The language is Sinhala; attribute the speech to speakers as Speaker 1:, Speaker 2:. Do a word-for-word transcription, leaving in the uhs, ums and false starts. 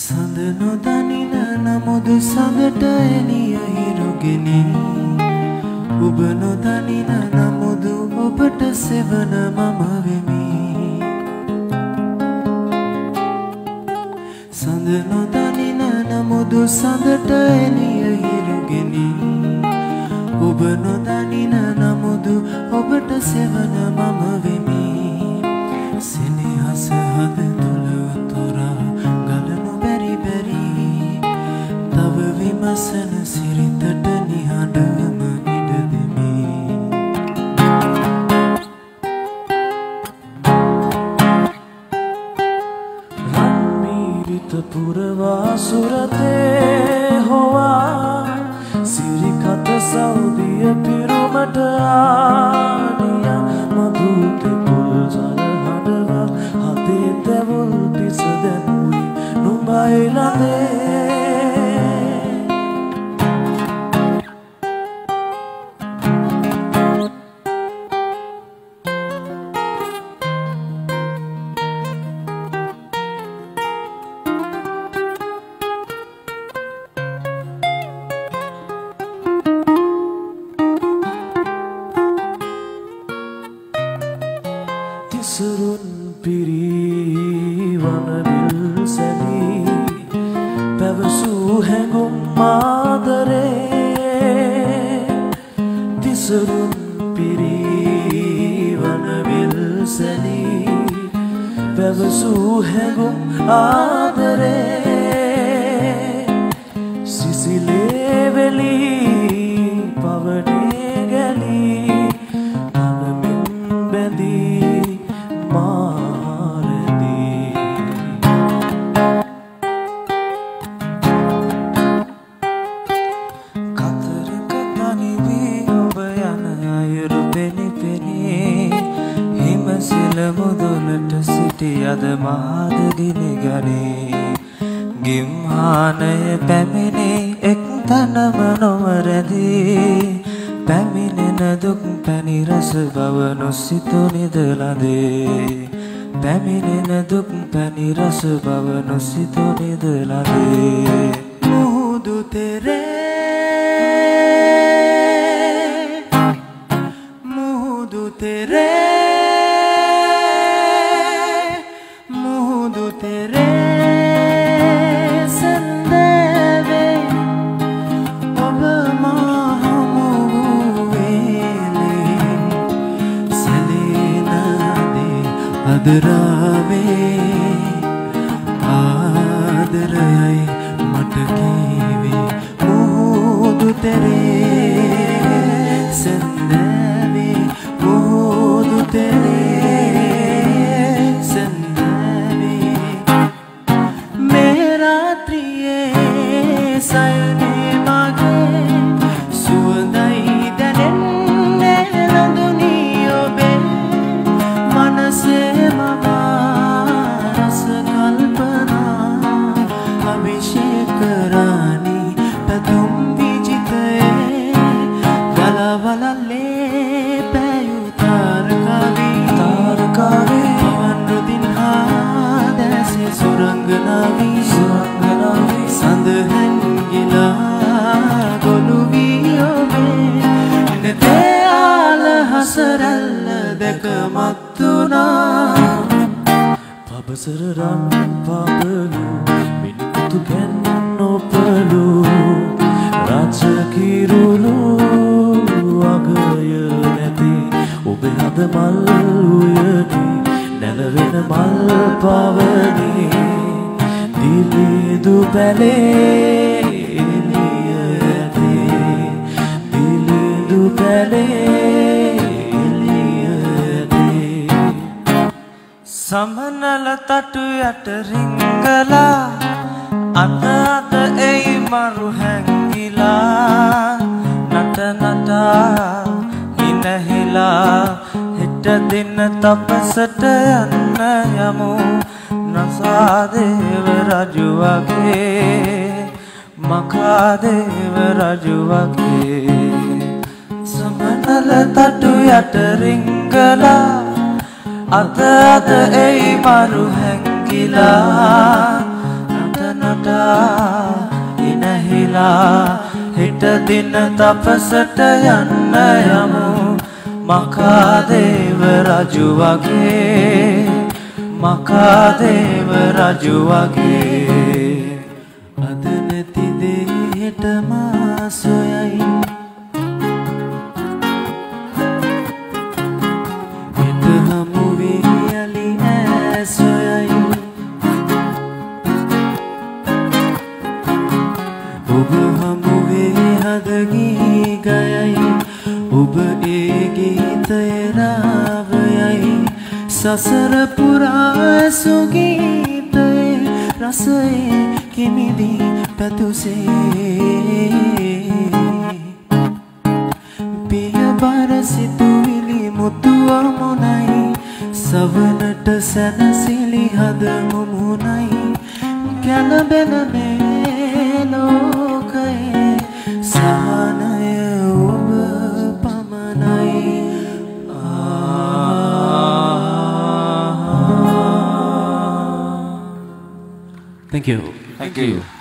Speaker 1: සඳ නොදනින නමුදු සඳට එළිය හිරුගෙනි ඔබ නොදනින නමුදු ඔබට සෙවන මම වෙමි සඳ නොදනින නමුදු සඳට එළිය හිරුගෙනි ඔබ නොදනින නමුදු ඔබට සෙවන මම වෙමි සෙනෙහස හද තුල උතුරා ගලනු බැරි බැරි තව විමසන සිරිතට නිහඬවම ඉඩ දෙමි රන්මීරිත පුරවා සුරතේ හොවා සිරිකත සෞදිය පිරුමට ආනිය මధుත පුල් ජල හඬව හදේ තැවුල් පිස දැන්වී නුඹයි ළඟේ සිතෝ නිදලාදේ පැමිණෙන දුක් පැණි රස බව නොසිතෝ නිදලාදේ මුහුදු තෙරේ මුහුදු තෙරේ මුහුදු තෙරේ සන්දෙවේ ඔබ මා හමු වේලේ අදරාවේ ආදරයයි මට කීවේ මුහුදු තෙරේ සන්දෙවේ මුහුදු තෙරේ සන්දෙවේ මේ රාත්‍රියේ සයනේ මගේ සුවඳයි දැනෙන්නේ ලඳුනි ඔබේ මනසේ Pabasara Ran Pabalu Meewitha kennopalu Raja kirulu agaya නැති ඔබ හද මල් උයනි නැලවෙන මල් පවනි දිලිදු පැලේ එළිය ඇති දිලිදු පැලේ සමනල තටු යට රිංගලා අත අත එයි මරු හැංගිලා නට නටා හිනහිලා හෙට දින තපසට යන්න යමු නසාදේව රජු වගේ මකාදේව රජු වගේ සමනල තටු යට රිංගලා අත අත එයි මරු හැංගිලා නට නට වටා ඉනහිලා හිට දින තපසට යන්න යමු මකාදේව රජු වගේ මකාදේව රජු වගේ අද නැති දෙයට මා සොයයි හිත හමු වී යලි ඇස් සොයයි ඔබ හමු වේ හද ගී ගයයි ඔබ ඒ ගීතය රාවයයි සසර පුරා සුගීතයේ රසයේ කිමිදී පැතුසේ පියබර සිතුවිලි මුතු අමුණයි සවනට සැනසිලි හද මුමුණයි කැළඹෙන මේ ලෝකයේ සහනය ඔබ පමණයි Thank you.
Speaker 2: Thank you.